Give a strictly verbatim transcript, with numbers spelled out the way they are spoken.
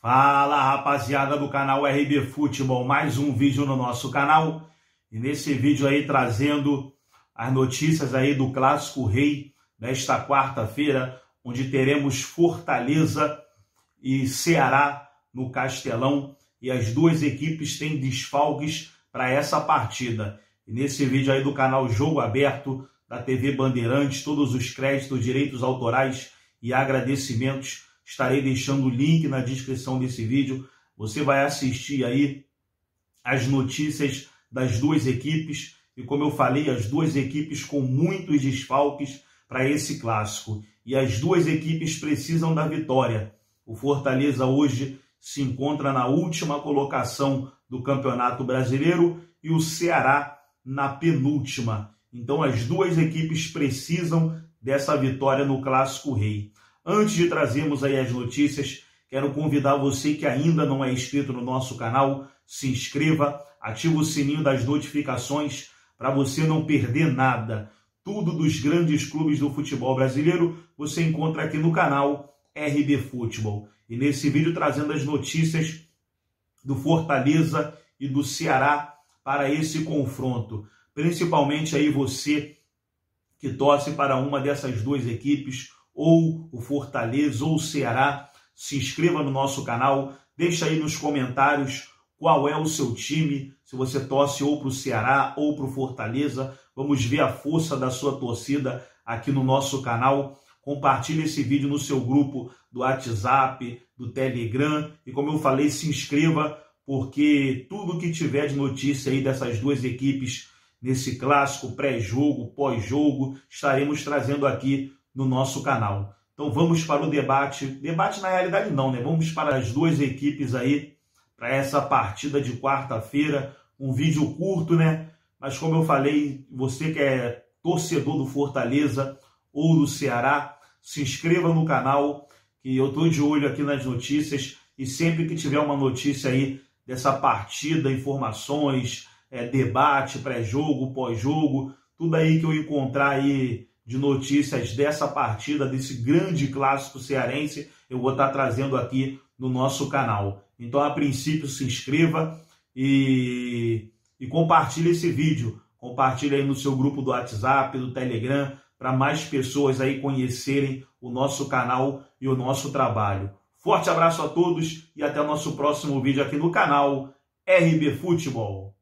Fala, rapaziada do canal R B Futebol, mais um vídeo no nosso canal. E nesse vídeo aí trazendo as notícias aí do Clássico Rei desta quarta-feira, onde teremos Fortaleza e Ceará no Castelão. E as duas equipes têm desfalques para essa partida. E nesse vídeo aí do canal Jogo Aberto, da T V Bandeirantes, todos os créditos, direitos autorais e agradecimentos, estarei deixando o link na descrição desse vídeo. Você vai assistir aí as notícias das duas equipes. E como eu falei, as duas equipes com muitos desfalques para esse clássico. E as duas equipes precisam da vitória. O Fortaleza hoje se encontra na última colocação do Campeonato Brasileiro e o Ceará na penúltima. Então as duas equipes precisam dessa vitória no Clássico Rei. Antes de trazermos aí as notícias, quero convidar você que ainda não é inscrito no nosso canal, se inscreva, ative o sininho das notificações para você não perder nada. Tudo dos grandes clubes do futebol brasileiro você encontra aqui no canal R B Futebol. E nesse vídeo trazendo as notícias do Fortaleza e do Ceará para esse confronto. Principalmente aí você que torce para uma dessas duas equipes, ou o Fortaleza ou o Ceará, se inscreva no nosso canal, deixa aí nos comentários qual é o seu time, se você torce ou para o Ceará ou para o Fortaleza. Vamos ver a força da sua torcida aqui no nosso canal. Compartilhe esse vídeo no seu grupo do WhatsApp, do Telegram, e como eu falei, se inscreva, porque tudo que tiver de notícia aí dessas duas equipes nesse clássico, pré-jogo, pós-jogo, estaremos trazendo aqui no nosso canal. Então vamos para o debate. Debate na realidade não, né? Vamos para as duas equipes aí, para essa partida de quarta-feira. Um vídeo curto, né? Mas como eu falei, você que é torcedor do Fortaleza ou do Ceará, se inscreva no canal, que eu estou de olho aqui nas notícias, e sempre que tiver uma notícia aí dessa partida, informações, é, debate, pré-jogo, pós-jogo, tudo aí que eu encontrar aí de notícias dessa partida, desse grande clássico cearense, eu vou estar trazendo aqui no nosso canal. Então, a princípio, se inscreva e, e compartilhe esse vídeo. Compartilhe aí no seu grupo do WhatsApp, do Telegram, para mais pessoas aí conhecerem o nosso canal e o nosso trabalho. Forte abraço a todos e até o nosso próximo vídeo aqui no canal R B Futebol.